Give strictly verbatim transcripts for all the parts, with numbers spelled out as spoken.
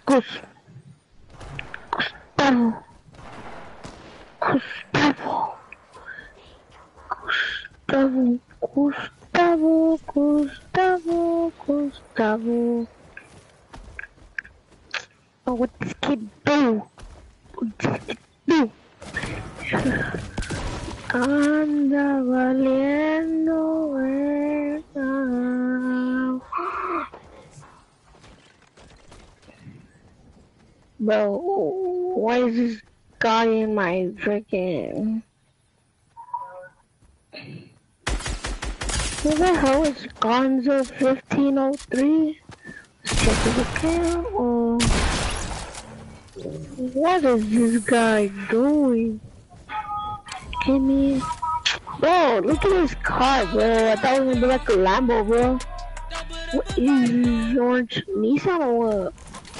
Gus- Gustavo. Gustavo. Gustavo. Gustavo. Gustavo. Gustavo. Oh, what this kid do? What this kid do? Anda valiendo verga. Bro, why is this guy in my freaking... Who the hell is Gonzo fifteen oh three? Let's check his account. Oh, what is this guy doing? Give me... Bro, look at this car, bro. I thought it was gonna be like a Lambo, bro. What is this orange Nissan or what?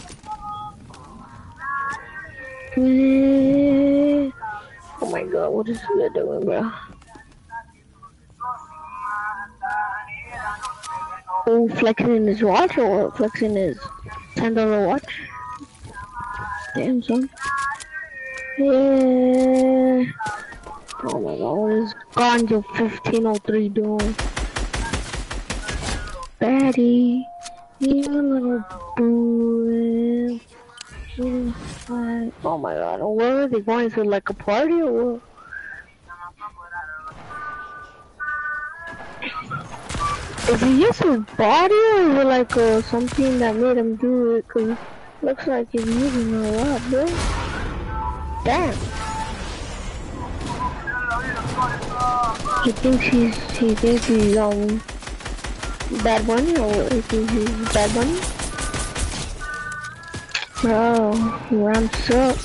Oh my god, what is he doing, bro? Oh, flexing his watch or flexing his ten dollar watch? Damn, son. Yeah. Oh my god, what is Ganja fifteen oh three doing? Betty, you little boo. Oh my god, where are they going to, like a party or what? Is it just his body or is it like uh, something that made him do it? Cause it looks like he's moving a lot, bro. Damn. He thinks he's, he thinks he's, um, Bad Bunny or he thinks he's Bad Bunny? Bro, Ram suck.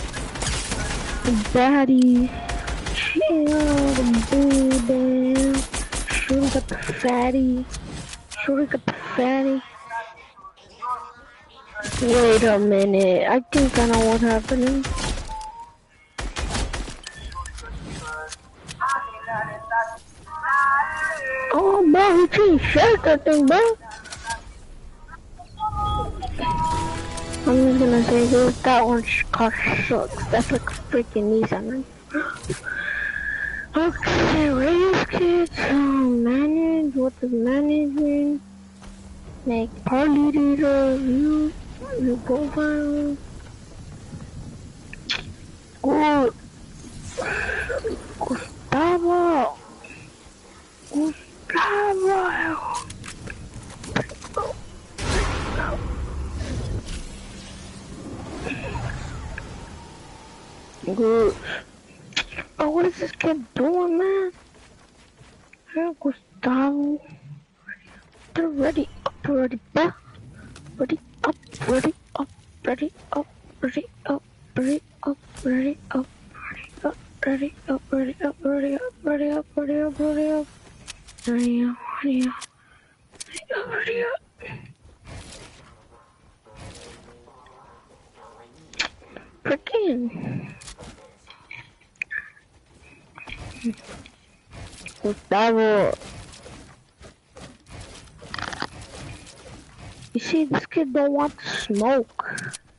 Daddy, chill, boo, damn. Shooting got the fatty. Shooting got the fatty. Wait a minute, I think I know what's happening. Oh, bro, he changed shirt, that thing, bro. I'm just gonna say this, that one's car sucks. That's like a freaking Nissan, right? Okay, raise kids, um, manage, what does managing? Make party leader, view, view profile. Good. Gustavo. Gustavo. Good. Oh, what is this kid doing, man? Hey, Gustavo. They're ready up, ready back. Ready up, ready up, ready up, ready up, ready up, ready up, ready up, ready up, ready up, ready up, ready up, ready up, ready up, ready up, ready up, ready up. Freaking Gustavo. You see, this kid don't want to smoke.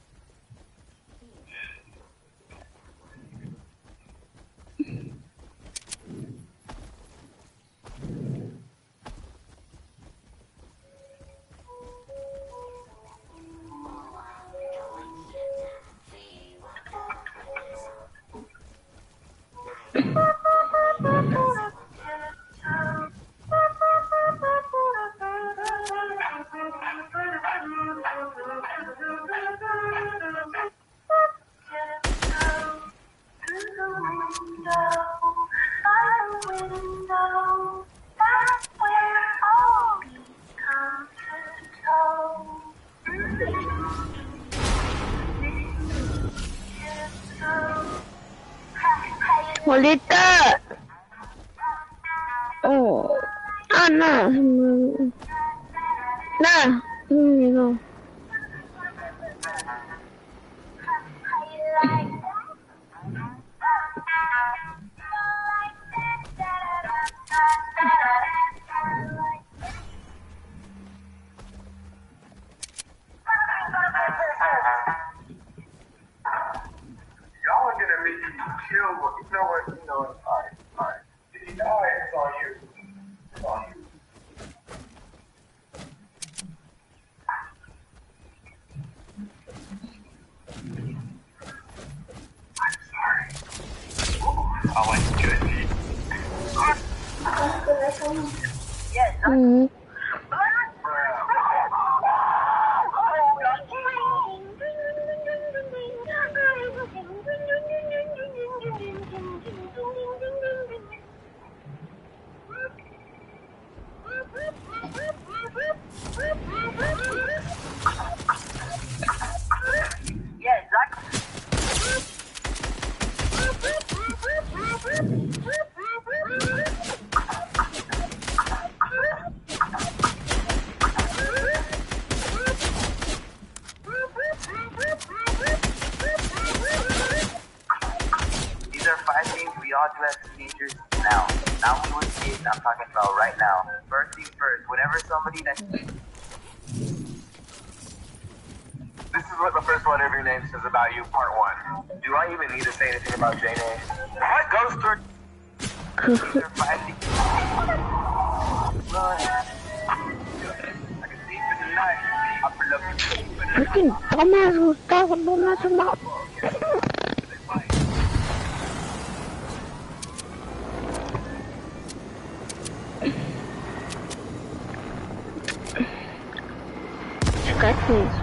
Juanita. Oh. Ah, no. Nah. Here you go. Mm-hmm. These are five things we all do as teenagers now. Not when we were kids, I'm talking about right now. First thing first, whenever somebody that... This is what the first one of your name says about you, part one. Do I even need to say anything about J N A? What goes through... These are five things... Lord. I can see for the night. I pull up and sleep for the night. Freaking dumbass Gustavo, don't mess him up. Sky, please.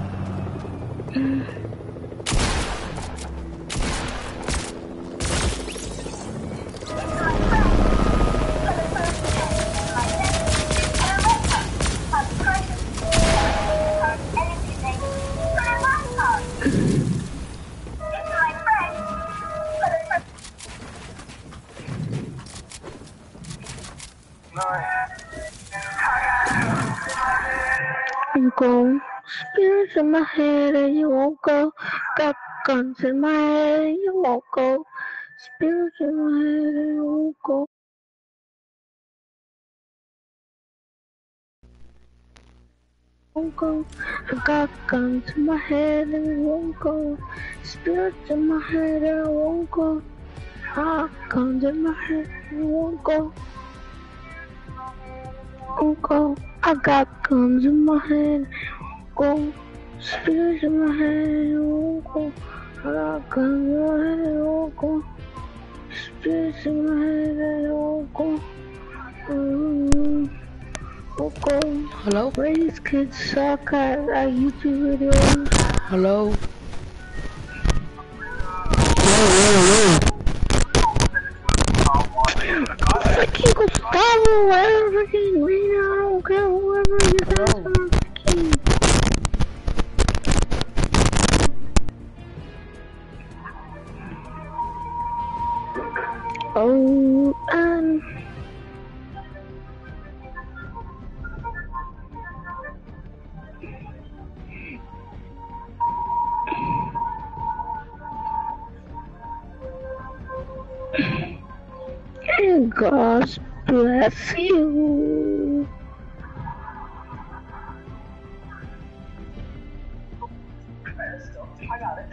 You go, spirits in my head and you won't go. Got guns in my head and you won't go. Spirits in my head and you won't go. Won't go. I got guns in my head and you won't go. Spirits in my head and I won't go. I got guns in my head and you won't go. Won't go. I got guns in my head. Go, spirits in my head, won't go. I got guns in my head, won't go. Spirits in my head, won't go. Mm, won't go. Hello? These kids suck at, at YouTube videos. Hello? Freaking Gustavo, whatever, freaking Rena, I don't care, whoever you guys are, freaking. Oh, um. And God bless you. I got it.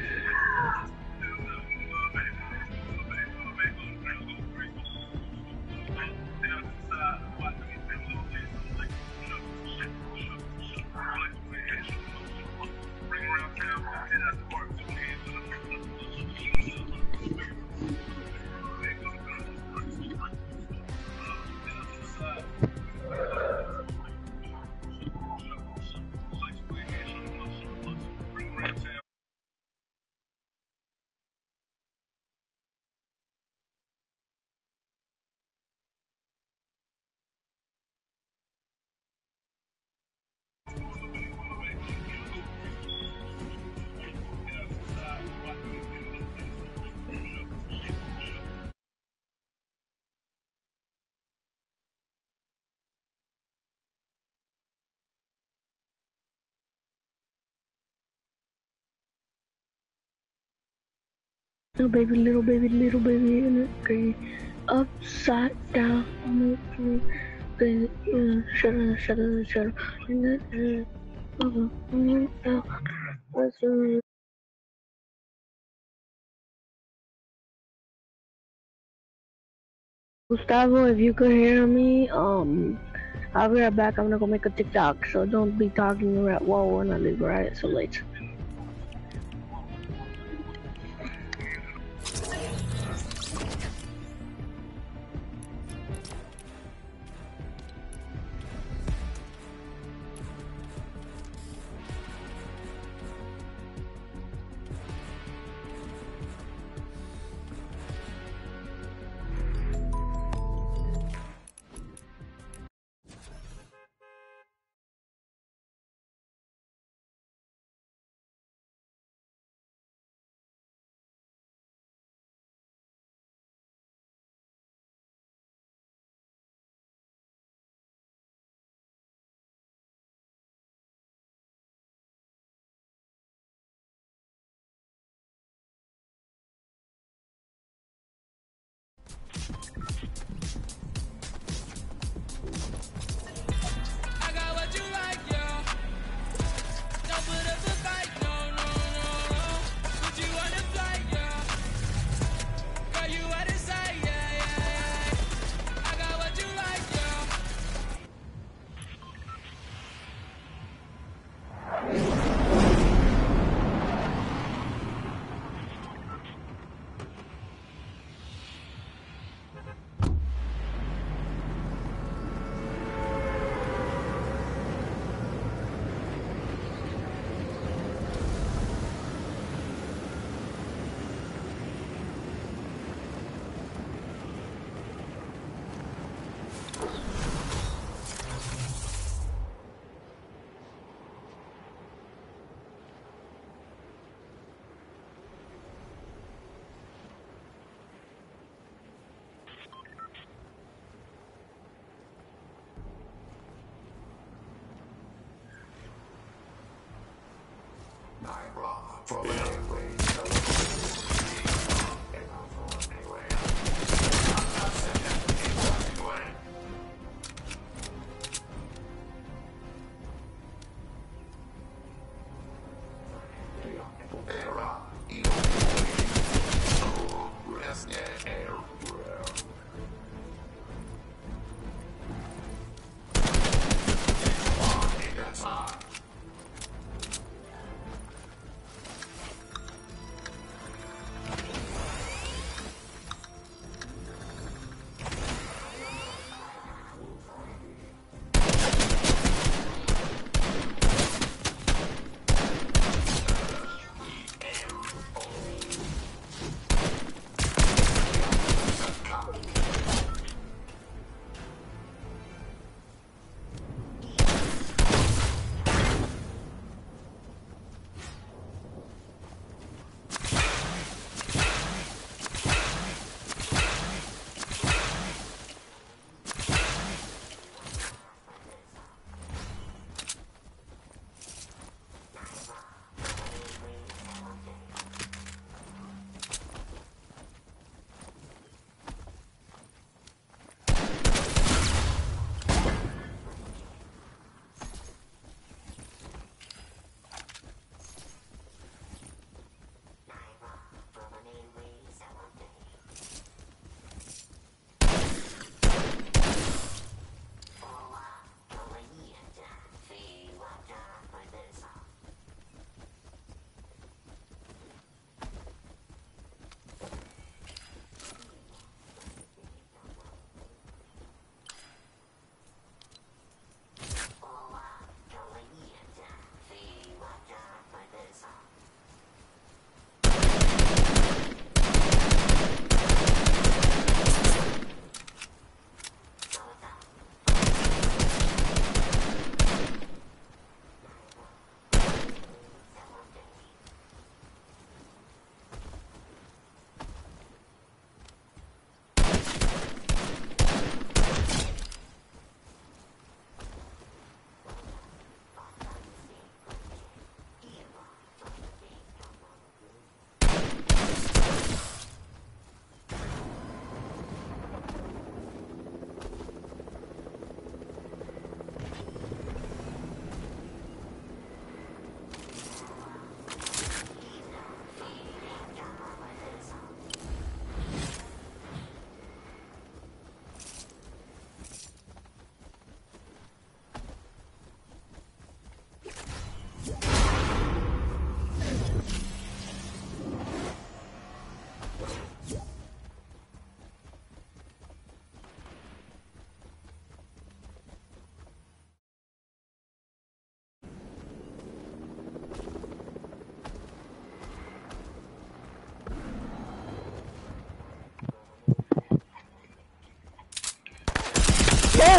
Little baby, little baby, little baby in a tree, upside down on the tree. Baby, uh, shut up, shut up, shut up. In the tree, uh, uh, uh, let's do it. Gustavo, if you could hear me, um, I'll be right back. I'm gonna go make a TikTok, so don't be talking right while we're not leave right so late.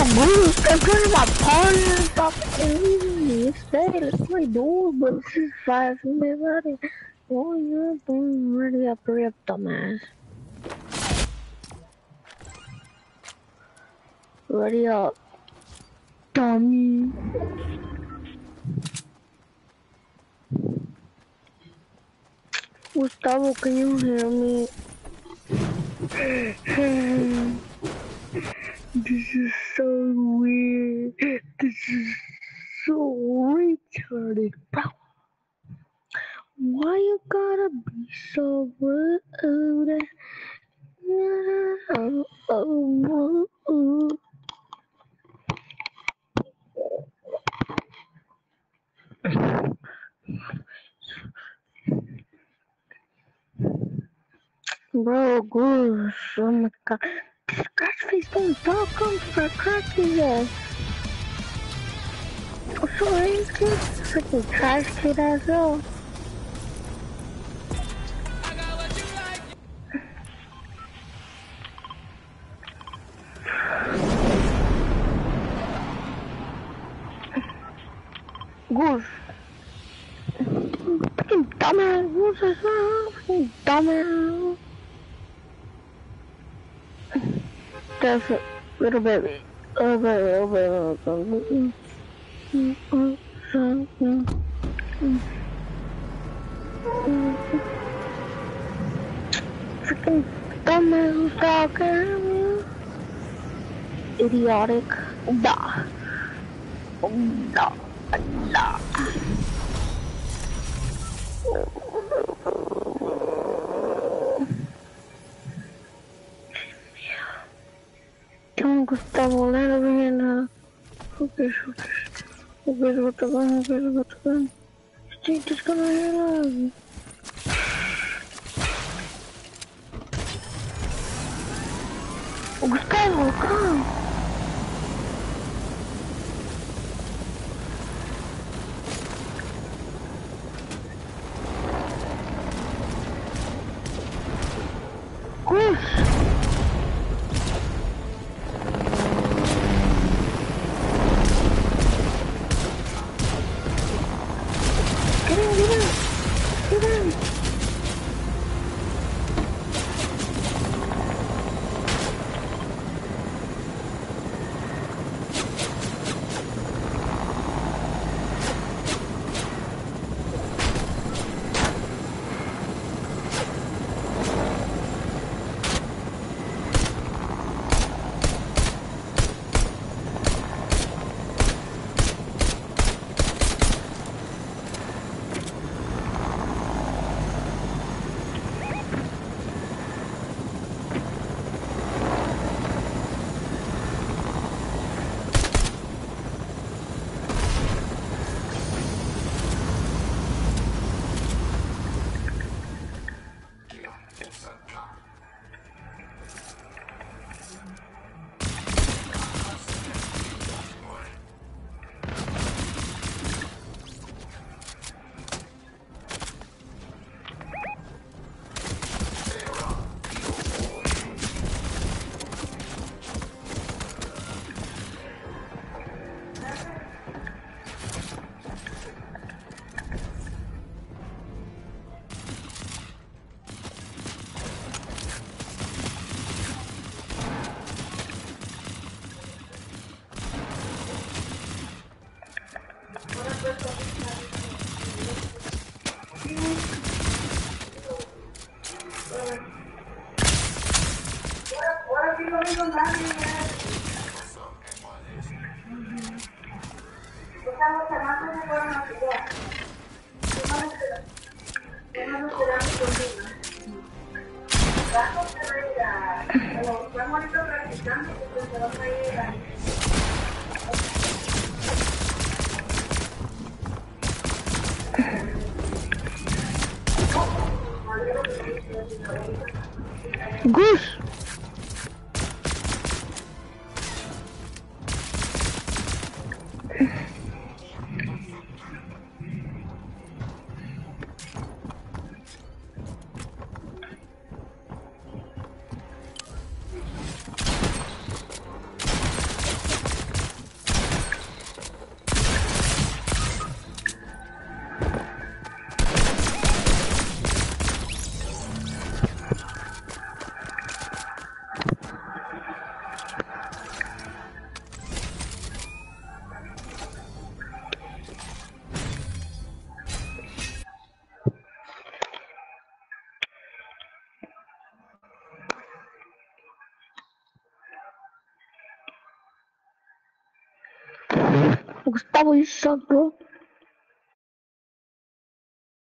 Goose, I'm trying my party and stop leaving me. It's sad, let's play duels, but it's just five minutes already. Oh, you're doing ready up, hurry up, dumbass. Ready up, dummy. Gustavo, can you hear me? This is so weird. This is so retarded, bro. Why you gotta be so rude? Oh, oh, oh. Bro, goose, oh my god. Scratch face don't talk, come for crack his ass. So ain't kid, freaking trash kid as well. Goose. Freaking dumbass, goose as well. Freaking dumbass. That's a little baby. Little baby, little baby, little baby. Freaking dumbass who's talking. Idiotic. Da. Da. Da. Come on, Gustavo, let over here now. Who cares, who cares? Who cares about the gun, who cares about the gun? Stay just gonna head up. Gustavo, come! Goose! Get in, get in! Get in! Goose! Gustavo, you suck, bro.